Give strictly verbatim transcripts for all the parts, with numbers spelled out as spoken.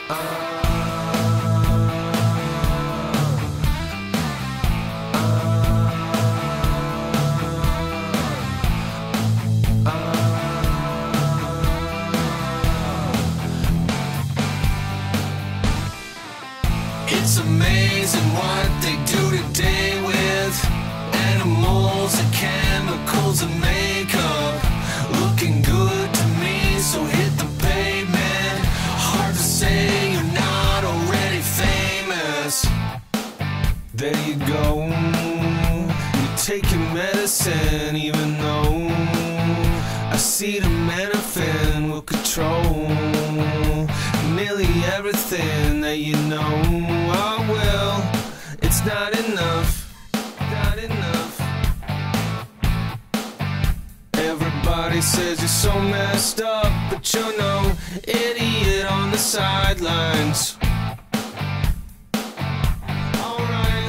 It's amazing what they do today with animals and chemicals and makeup. Looking good to me, so hit the pavement. Hard to say you're not already famous. There you go, you're taking medicine, even though acetaminophen will control nearly everything that you know. Oh well, it's not enough, not enough. Everybody says you're so messed up, but you're no idiot on the sidelines. Alright.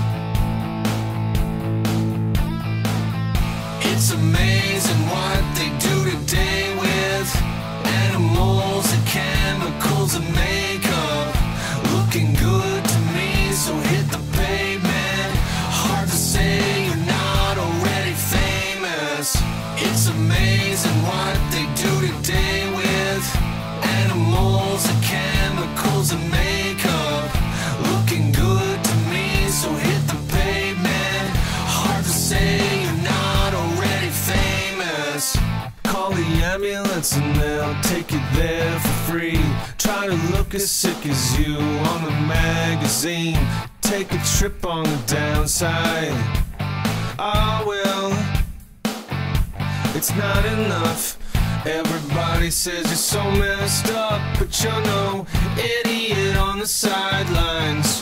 It's amazing what they do today with animals and chemicals and makeup. Looking good to me, so hit the pavement. Hard to say you're not already famous. It's amazing what they do today with animals and chemicals and makeup. Looking good to me, so hit the pavement. Hard to say you're not already famous. Call the ambulance and they'll take you there for free. Try to look as sick as you on the magazine. Take a trip on the downside. Oh well, it's not enough. Everybody says you're so messed up, but you're no idiot on the sidelines.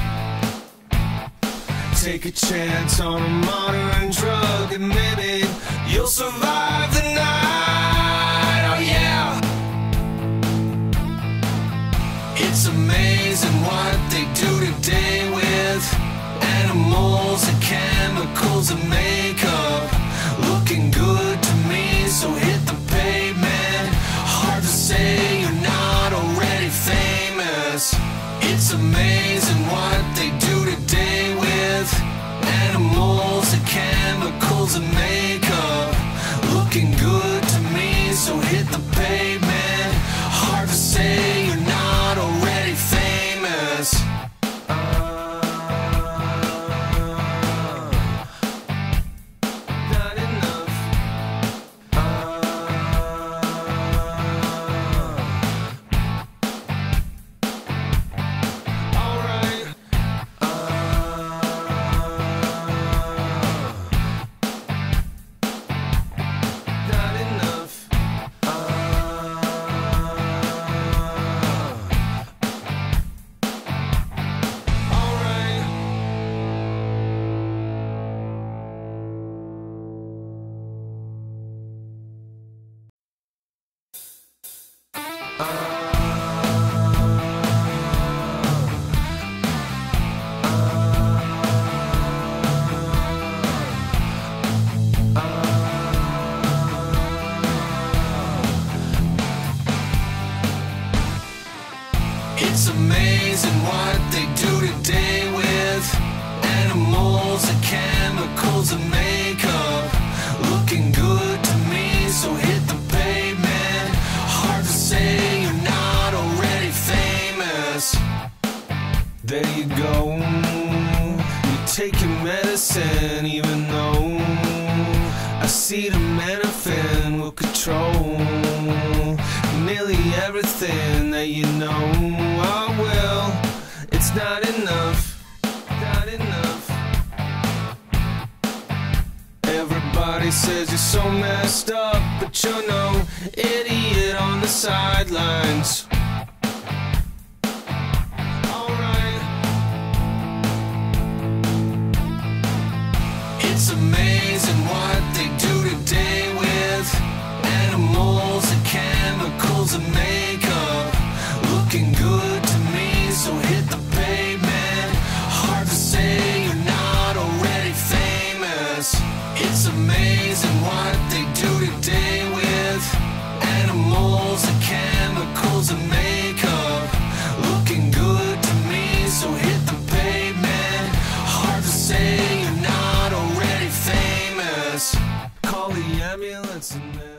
Take a chance on a modern drug and maybe you'll survive the night. Oh yeah. It's amazing what they do today with animals and chemicals and makeup. Looking good to me, so hit the pavement. Hard to say you're not already famous. It's amazing what they do today with animals and chemicals and makeup. Looking good to me, so hit the pavement. Hard to say you're not already famous. It's amazing what they do today with animals and chemicals and makeup. Looking good to me, so hit the pavement. Hard to say you're not already famous. There you go, you're taking medicine, even though acetaminophen will control nearly everything that you know. Oh well, it's not enough, not enough. Everybody says you're so messed up, but you're no idiot on the sidelines. Alright. It's amazing what they do today with animals and chemicals and makeup. Looking good to me, so hit the pavement. Hard to say you're not already famous. It's amazing what they do today with animals and chemicals and makeup. what's in there.